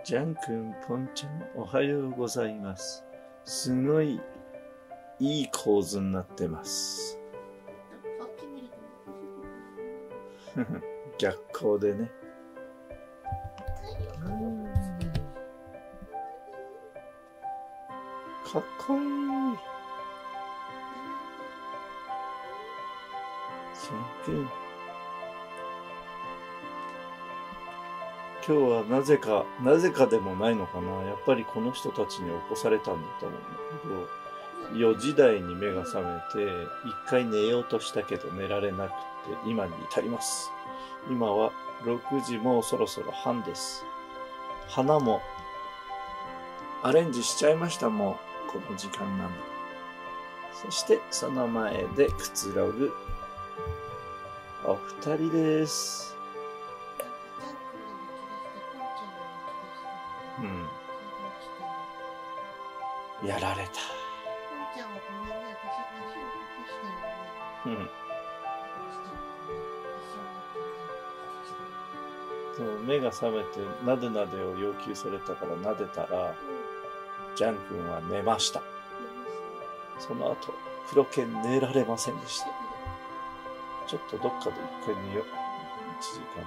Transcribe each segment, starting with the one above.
ジャン君、ポンちゃん、おはようございます。すごいいい構図になってます。逆光でね。かっこいい。ジャン君。今日はなぜかでもないのかな。やっぱりこの人たちに起こされたんだと思うんだけど、4時台に目が覚めて、一回寝ようとしたけど寝られなくて、今に至ります。今は6時もうそろそろ半です。花もアレンジしちゃいましたもん、この時間なんで。そしてその前でくつろぐお二人です。やられた。そう、目が覚めてなでなでを要求されたからなでたら、ジャン君は寝ました。その後、黒犬寝られませんでした。ちょっとどっかで一回寝よう。1時間。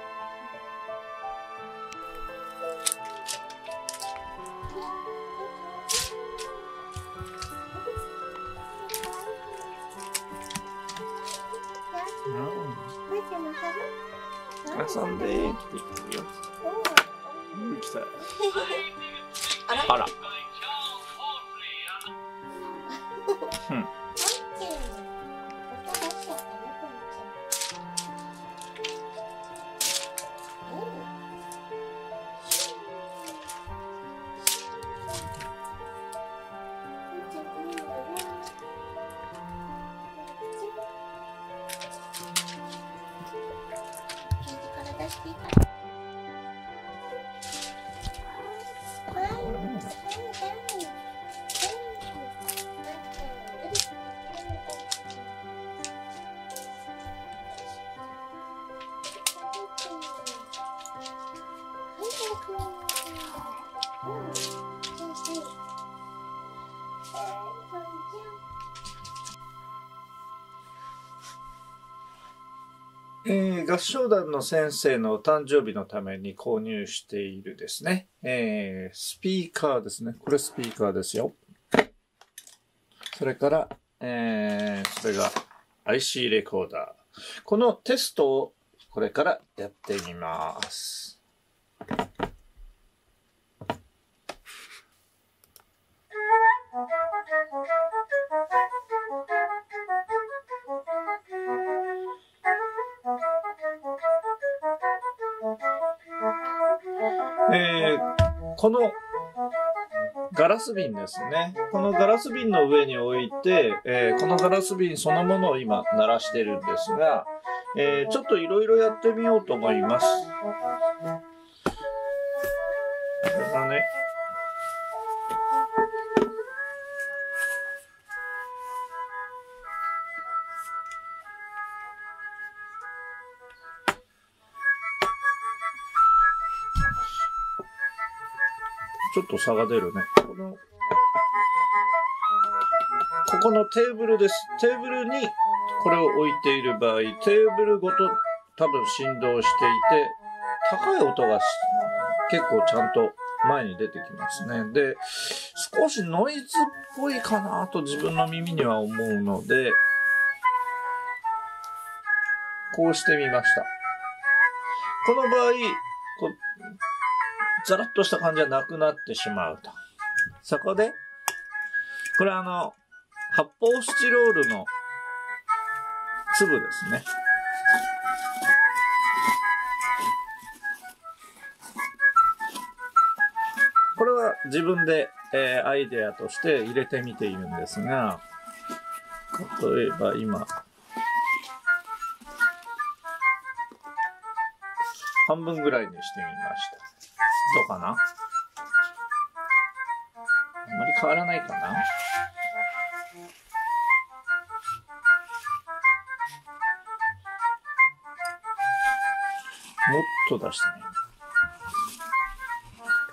遊んでーって言ってるよ。来た。あら。合唱団の先生のお誕生日のために購入しているですね、スピーカーですね。これスピーカーですよ。それから、それが IC レコーダー。このテストをこれからやってみます。このガラス瓶ですね。このガラス瓶の上に置いて、このガラス瓶そのものを今鳴らしてるんですが、ちょっといろいろやってみようと思います。これだね。ちょっと差が出るね。ここのテーブルです。テーブルにこれを置いている場合、テーブルごと多分振動していて、高い音が結構ちゃんと前に出てきますね。で、少しノイズっぽいかなと自分の耳には思うので、こうしてみました。この場合、ザラッとした感じはなくなってしまうと。そこで、これ発泡スチロールの粒ですね。これは自分で、アイデアとして入れてみているんですが、例えば今、半分ぐらいにしてみました。どうかな？あんまり変わらないかな？もっと出してみよう。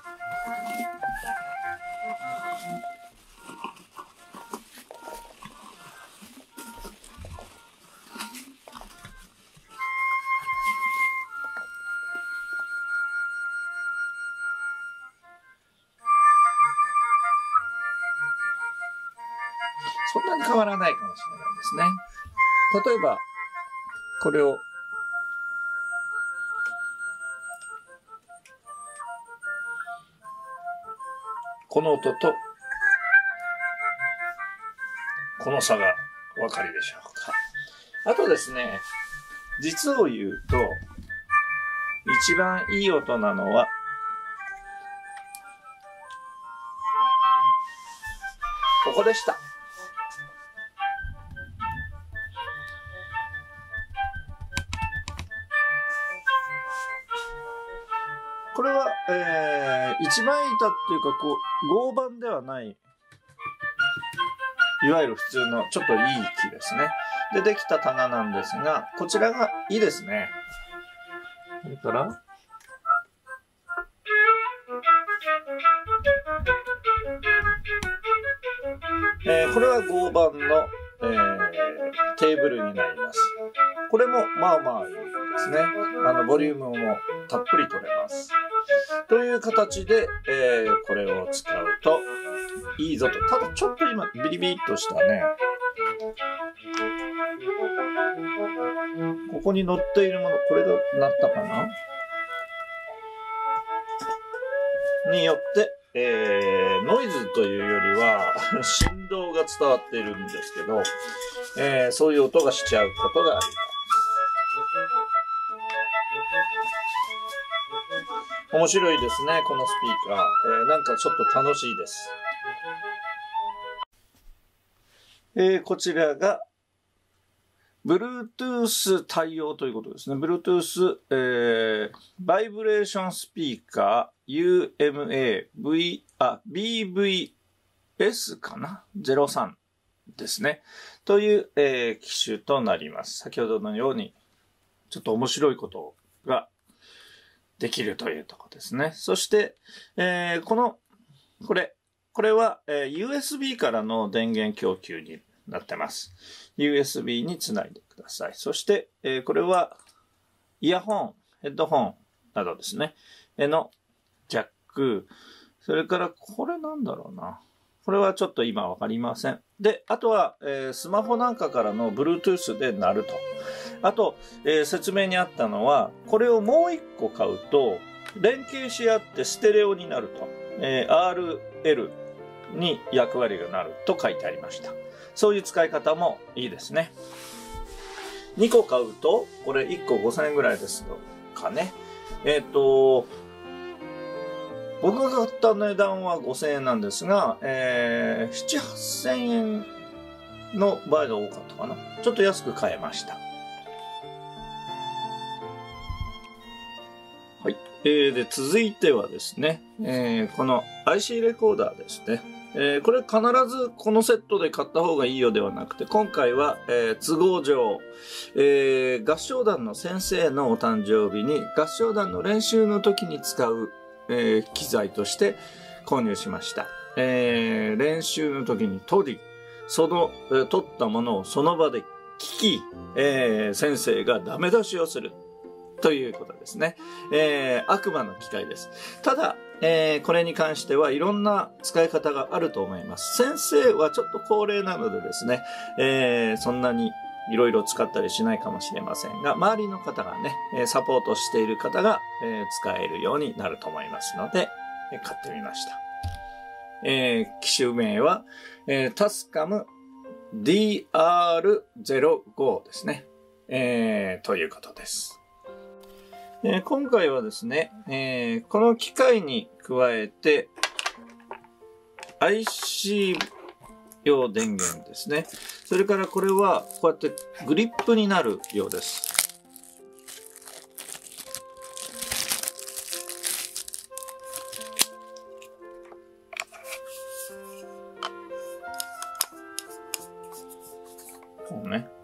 そんなに変わらないかもしれないですね。例えば、これを、この音と、この差がお分かりでしょうか。あとですね、実を言うと、一番いい音なのは、ここでした。これは、一番板っていうか、こう、合板ではない、いわゆる普通のちょっといい木ですね。で、できた棚なんですが、こちらがいいですね。それから、これは合板の、テーブルになります。これもまあまあいいですね。ボリュームもたっぷり取れます。という形で、これを使うといいぞと。ただちょっと今ビリビリっとしたね、ここに乗っているもの、これが鳴ったかなによって、ノイズというよりは振動が伝わっているんですけど、そういう音がしちゃうことがあります。面白いですね、このスピーカー。なんかちょっと楽しいです。こちらが、Bluetooth 対応ということですね。Bluetooth、バイブレーションスピーカー BVS かな ?03 ですね。という、機種となります。先ほどのように、ちょっと面白いことができるというところですね。そして、これは、USB からの電源供給になってます。USB につないでください。そして、これは、イヤホン、ヘッドホンなどですね。のジャック。それから、これなんだろうな。これはちょっと今わかりません。で、あとは、スマホなんかからの Bluetooth で鳴ると。あと、説明にあったのは、これをもう一個買うと、連携し合ってステレオになると。RL に役割がなると書いてありました。そういう使い方もいいですね。2個買うと、これ1個5000円ぐらいですかね。僕が買った値段は5000円なんですが、7、8000円の場合が多かったかな。ちょっと安く買えました。はい。で、続いてはですね、この IC レコーダーですね。これ必ずこのセットで買った方がいいよではなくて、今回は、都合上、合唱団の先生のお誕生日に合唱団の練習の時に使う、機材として購入しました。練習の時に取ったものをその場で聞き、先生がダメ出しをする。ということですね。悪魔の機械です。ただ、これに関してはいろんな使い方があると思います。先生はちょっと高齢なのでですね、そんなにいろいろ使ったりしないかもしれませんが、周りの方がね、サポートしている方が、使えるようになると思いますので、買ってみました。機種名は、タスカム DR05 ですね。ということです。今回はですね、この機械に加えて IC 用電源ですね。それからこれはこうやってグリップになるようです。こうね。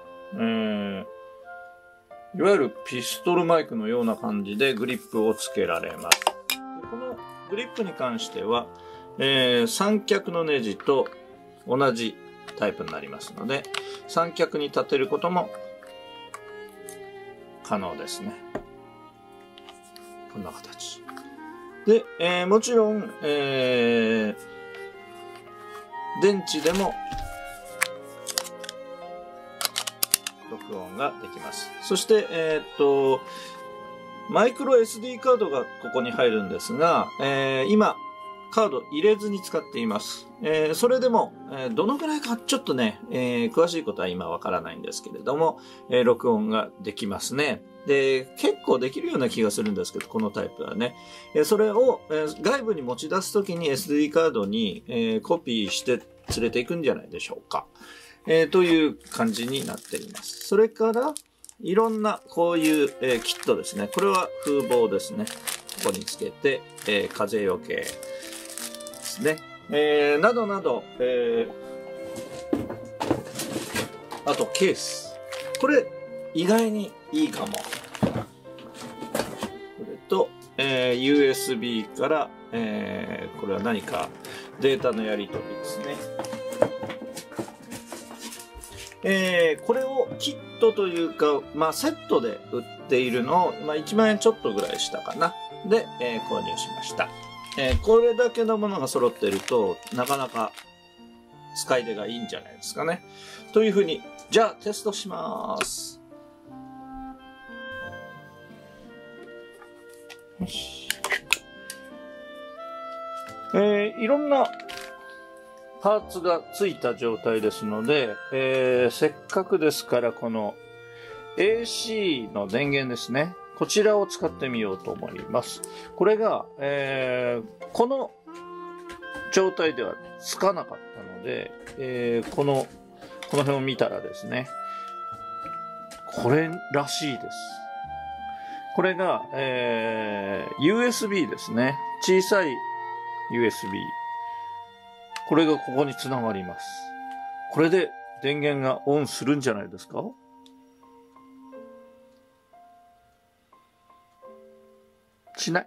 いわゆるピストルマイクのような感じでグリップをつけられます。このグリップに関しては、三脚のネジと同じタイプになりますので、三脚に立てることも可能ですね。こんな形。で、もちろん、 電池でも録音ができます。そして、マイクロ SD カードがここに入るんですが、今、カード入れずに使っています。それでも、どのくらいかちょっとね、詳しいことは今わからないんですけれども、録音ができますね。で、結構できるような気がするんですけど、このタイプはね。それを、外部に持ち出すときに SD カードに、コピーして連れていくんじゃないでしょうか。という感じになっています。それから、いろんなこういう、キットですね。これは風防ですね。ここにつけて、風よけですね。などなど、あとケース。これ、意外にいいかも。これと、USB から、これは何かデータのやり取りですね。これをキットというか、セットで売っているのを、1万円ちょっとぐらいしたかな。で、購入しました。これだけのものが揃っていると、なかなか使い出がいいんじゃないですかね。というふうに、じゃあテストします。よし。いろんなパーツがついた状態ですので、せっかくですからこの AC の電源ですね。こちらを使ってみようと思います。これが、この状態ではつかなかったので、この辺を見たらですね、これらしいです。これが、USB ですね。小さい USB。これがここにつながります。これで電源がオンするんじゃないですか？しない。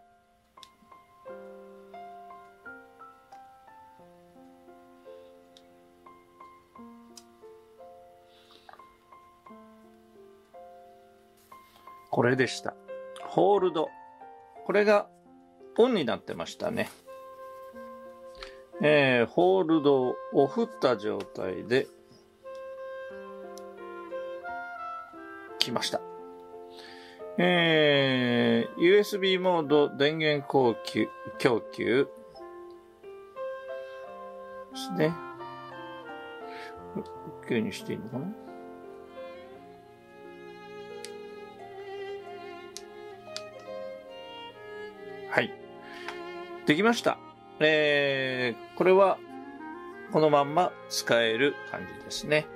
これでした。ホールド。これがオンになってましたね。ホールドを振った状態で来ました。USB モード電源供給ですね。OK にしていいのかな？はい。できました。これはこのまんま使える感じですね。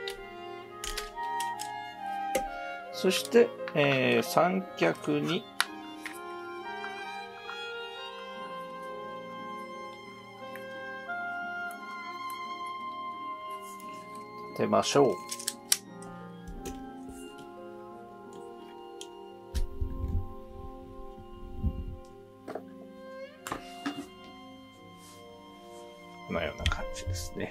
そして、三脚に立てましょう。このような感じですね。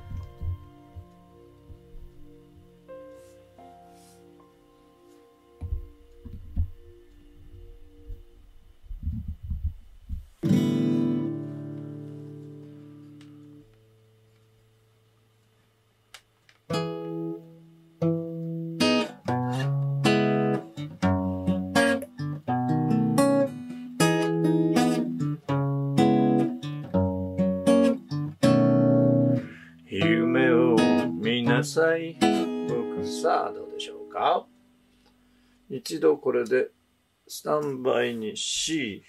夢を見なさい。さあ、どうでしょうか。一度これでスタンバイにし、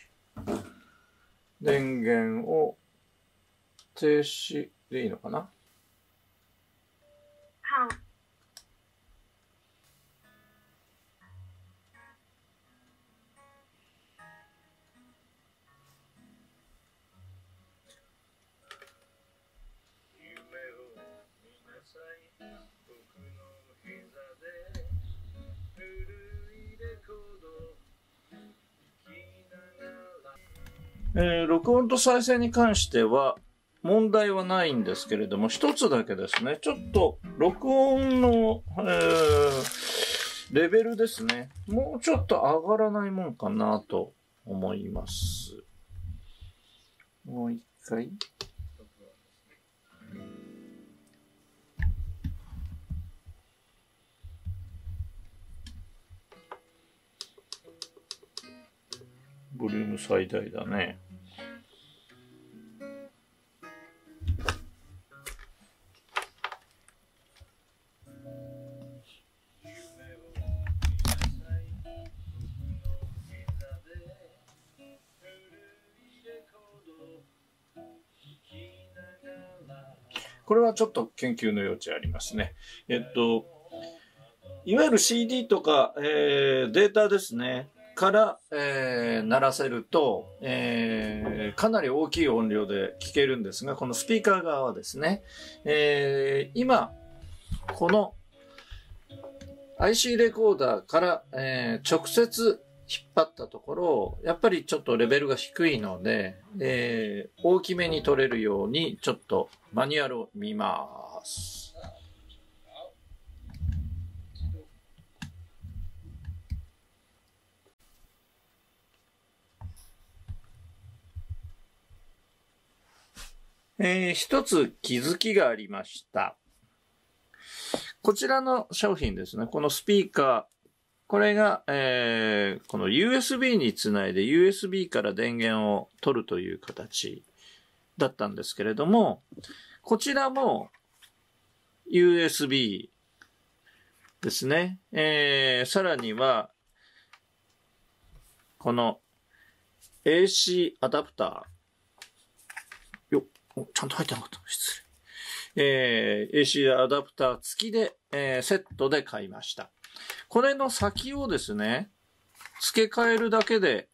電源を停止でいいのかな。 はい。 録音と再生に関しては問題はないんですけれども、一つだけですね、ちょっと録音の、レベルですね、もうちょっと上がらないもんかなと思います。もう一回。 ボリューム最大だね。これはちょっと研究の余地ありますね。いわゆる CD とか、データですね。から、鳴らせると、かなり大きい音量で聞けるんですが、このスピーカー側はですね、今、この IC レコーダーから、直接引っ張ったところ、やっぱりちょっとレベルが低いので、大きめに取れるように、ちょっとマニュアルを見ます。一つ気づきがありました。こちらの商品ですね、このスピーカー、これが、この USB につないで USB から電源を取るという形だったんですけれども、こちらも USB ですね。さらには、この AC アダプター。よっ、ちゃんと入ってなかった。失礼。AC アダプター付きで、セットで買いました。これの先をですね、付け替えるだけで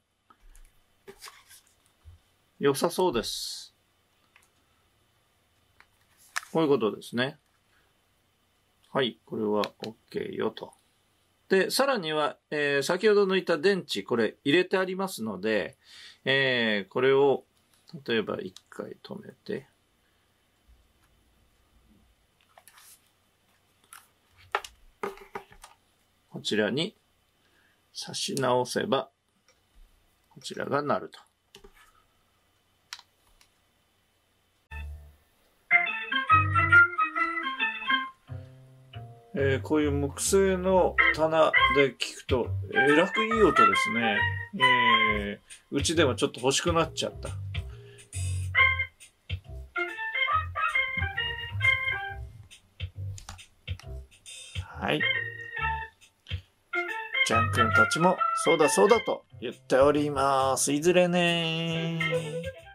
良さそうです。こういうことですね。はい、これは OK よと。で、さらには、先ほど抜いた電池、これ入れてありますので、これを、例えば一回止めて、こちらに差し直せば、こちらが鳴ると。こういう木製の棚で聞くと、えらくいい音ですね。うちでもちょっと欲しくなっちゃった。はい。ジャン君たちも、そうだそうだと言っております。いずれねー。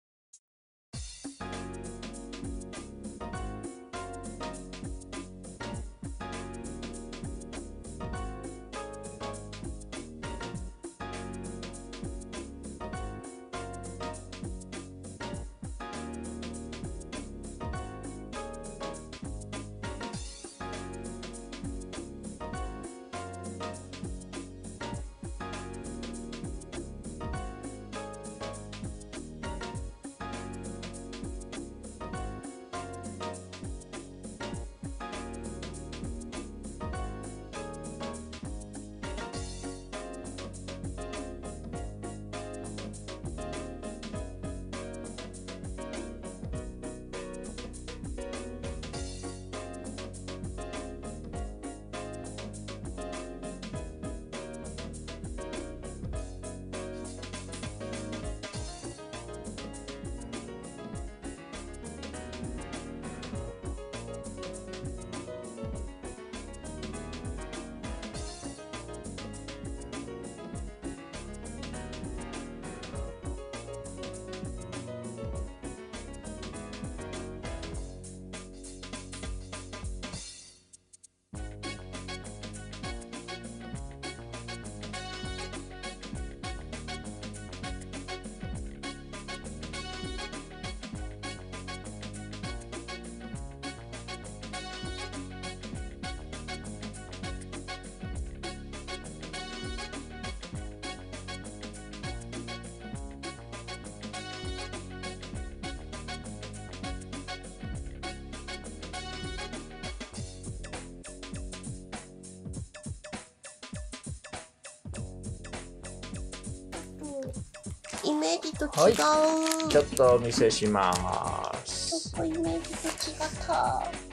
イメージと違う、 はい、ちょっとお見せします。 ちょっとイメージと違った。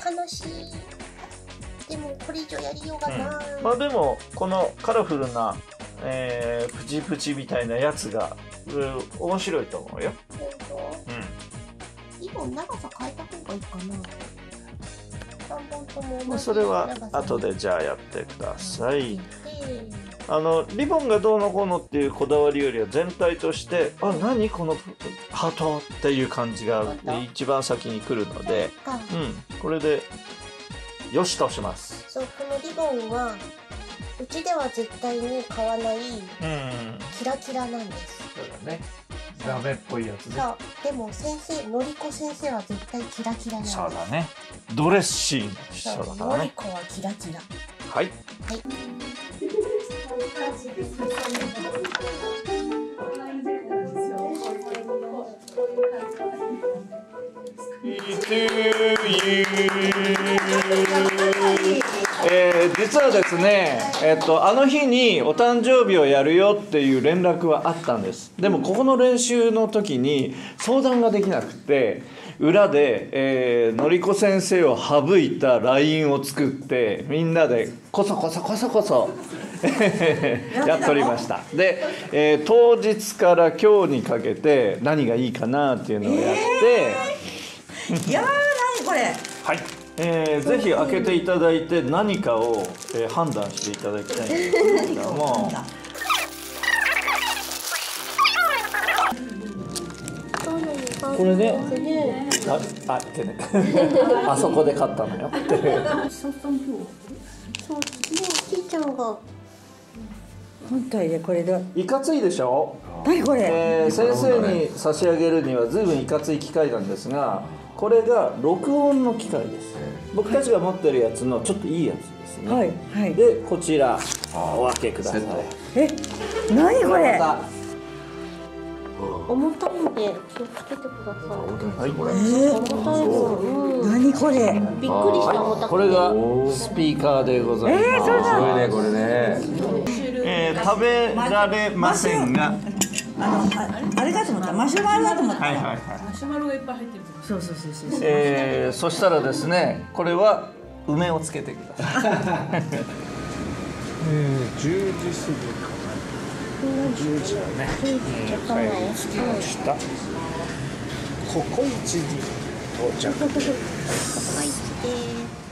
悲しい。でもこれ以上やりようがない。 まあでもこのカラフルな、 プチプチみたいなやつが、面白いと思うよ。 リボン長さ変えた方がいいかな。3本とも同じ長さ。 それは後でじゃあやってください。リボンがどうのこうのっていうこだわりよりは全体として「あ、何このハート」っていう感じが一番先に来るので、これでよしとします。 そう、このリボンはうちでは絶対に買わないキラキラなんです。 そうだね、ラメっぽいやつね。 そう、でも先生、のりこ先生は絶対キラキラなんです。 そうだね、ドレッシーの人だからね。 のりこはキラキラ。 はい、 はい。 実はですね、あの日にお誕生日をやるよっていう連絡はあったんです。でもここの練習の時に相談ができなくて、裏で、のりこ先生を省いた LINE を作ってみんなでこそやっておりました。で、当日から今日にかけて何がいいかなっていうのをやって、 いやー、何これ。 はい、ぜひ開けていただいて何かを、判断していただきたいんですけども。これね、ってね、あそこで買ったのよ。 そう、ちいちゃんが。 本体でこれで。 いかついでしょ。 何これ。 先生に差し上げるにはずいぶんいかつい機械なんですが、これが録音の機械です。僕たちが持ってるやつのちょっといいやつですね。 はいはい。 で、こちらお開けください。 何これ。 重たいんで気をつけてください。 はい。 重たいの。 何これ。 びっくりした重たくて。 これがスピーカーでございます。 そうなの。 これね。 食べられませんが。 あれかと思った。マシュマロだと思った。 マシュマロがいっぱい入ってる。 そう。 そしたらですね、これは梅をつけてください。10時過ぎかな。10時だね。帰り着きました。ココイチに到着。 ココイチです。